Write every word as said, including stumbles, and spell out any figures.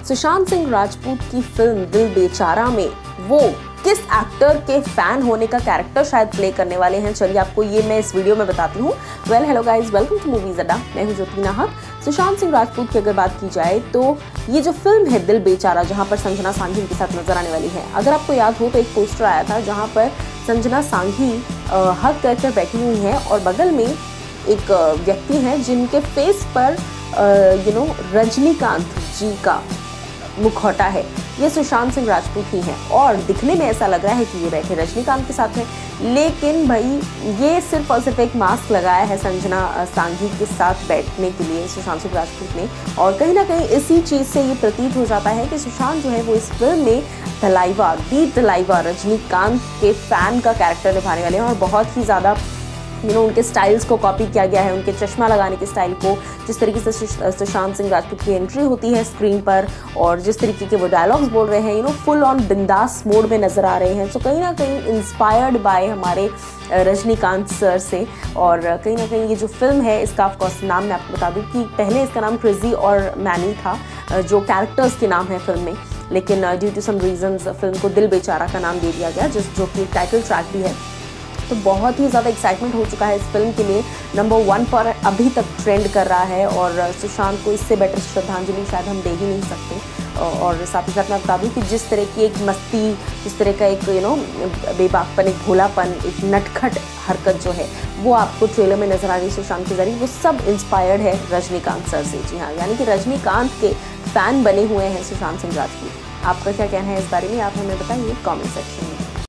सुशांत सिंह राजपूत की फिल्म दिल बेचारा में वो किस एक्टर के फैन होने का कैरेक्टर शायद प्ले करने वाले हैं, चलिए आपको ये मैं इस वीडियो में बताती हूँ। Well hello guys, welcome to movies Adda. मैं हूँ ज्योति नाहक। सुशांत सिंह राजपूत की अगर बात की जाए तो ये जो फिल्म है दिल बेचारा, जहाँ पर संजना सांघी के साथ नजर आने वाली है, अगर आपको याद हो तो एक पोस्टर आया था जहाँ पर संजना सांघी हक करके बैठी हुई है और बगल में एक व्यक्ति है जिनके फेस पर यू नो रजनीकांत जी का मुखौटा है। ये सुशांत सिंह राजपूत ही हैं और दिखने में ऐसा लग रहा है कि ये बैठे रजनीकांत के साथ हैं, लेकिन भाई ये सिर्फ और सिर्फ एक मास्क लगाया है संजना सांघी के साथ बैठने के लिए सुशांत सिंह राजपूत ने। और कहीं ना कहीं इसी चीज़ से ये प्रतीत हो जाता है कि सुशांत जो है वो इस फिल्म में तलाइवा दी तलाइवा रजनीकांत के फैन का कैरेक्टर निभाने वाले हैं और बहुत ही ज़्यादा यू नो उनके स्टाइल्स को कॉपी किया गया है, उनके चश्मा लगाने के स्टाइल को, जिस तरीके से सुशांत सिंह राजपूत की एंट्री होती है स्क्रीन पर और जिस तरीके के वो डायलॉग्स बोल रहे हैं, यू नो फुल ऑन बिंदास मोड में नज़र आ रहे हैं। सो कहीं ना कहीं इंस्पायर्ड बाय हमारे रजनीकांत सर से। और कहीं ना कहीं ये जो फिल्म है इसका ऑफकोर्स नाम मैं आपको बता दूँ कि पहले इसका नाम क्रेजी और मैनी था, जो कैरेक्टर्स के नाम है फिल्म में, लेकिन due to some reasons film को दिल बेचारा का नाम दे दिया गया, जिस जो कि टाइटल ट्रैक भी है। तो बहुत ही ज़्यादा एक्साइटमेंट हो चुका है इस फिल्म के लिए, नंबर वन पर अभी तक ट्रेंड कर रहा है और सुशांत को इससे बेटर श्रद्धांजलि शायद हम दे ही नहीं सकते। और साथ ही साथ मैं बता दूं कि जिस तरह की एक मस्ती, जिस तरह का एक यू नो बेबाकपन, एक भोलापन, एक नटखट हरकत जो है वो आपको ट्रेलर में नजर आ रही है सुशांत के जरिए, वो सब इंस्पायर्ड है रजनीकांत सर से। जी हाँ, यानी कि रजनीकांत के फैन बने हुए हैं सुशांत सिंह राजपूत। आपका क्या कहना है इस बारे में, आप हमें बताइए कॉमेंट सेक्शन में।